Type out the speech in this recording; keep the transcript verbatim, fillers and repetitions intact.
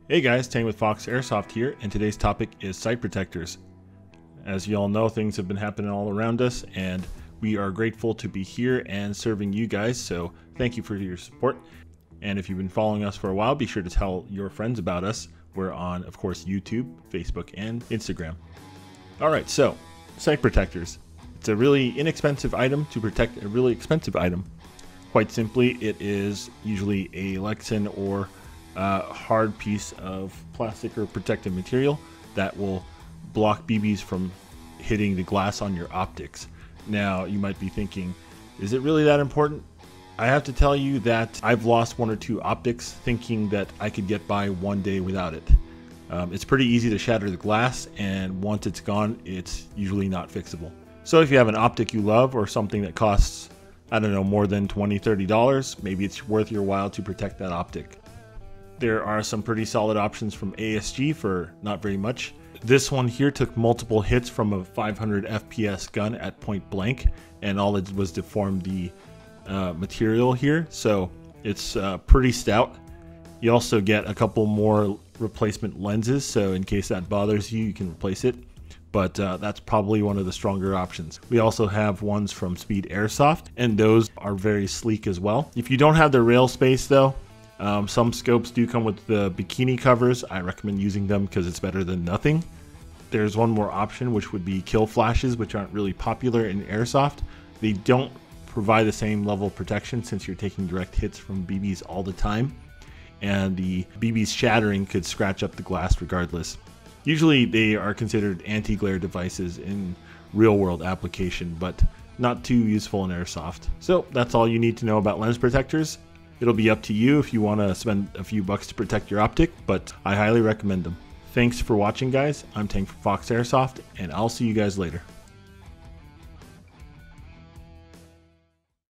Hey guys, Tang with Fox Airsoft here, and today's topic is sight protectors. As you all know, things have been happening all around us, and we are grateful to be here and serving you guys, so thank you for your support. And if you've been following us for a while, be sure to tell your friends about us. We're on, of course, YouTube, Facebook, and Instagram. Alright, so, sight protectors. It's a really inexpensive item to protect a really expensive item. Quite simply, it is usually a Lexan or a hard piece of plastic or protective material that will block B Bs from hitting the glass on your optics. Now, you might be thinking, is it really that important? I have to tell you that I've lost one or two optics thinking that I could get by one day without it. Um, it's pretty easy to shatter the glass, and once it's gone, it's usually not fixable. So if you have an optic you love or something that costs, I don't know, more than twenty, thirty dollars, maybe it's worth your while to protect that optic. There are some pretty solid options from A S G for not very much. This one here took multiple hits from a five hundred F P S gun at point blank, and all it was to form the uh, material here, so it's uh, pretty stout. You also get a couple more replacement lenses, so in case that bothers you, you can replace it, but uh, that's probably one of the stronger options. We also have ones from Speed Airsoft, and those are very sleek as well. If you don't have the rail space though, Um, some scopes do come with the bikini covers. I recommend using them because it's better than nothing. There's one more option, which would be kill flashes, which aren't really popular in Airsoft. They don't provide the same level of protection since you're taking direct hits from B Bs all the time, and the B Bs shattering could scratch up the glass regardless. Usually they are considered anti-glare devices in real-world application, but not too useful in Airsoft. So that's all you need to know about lens protectors. It'll be up to you if you want to spend a few bucks to protect your optic, but I highly recommend them. Thanks for watching, guys. I'm Tang from Fox Airsoft, and I'll see you guys later.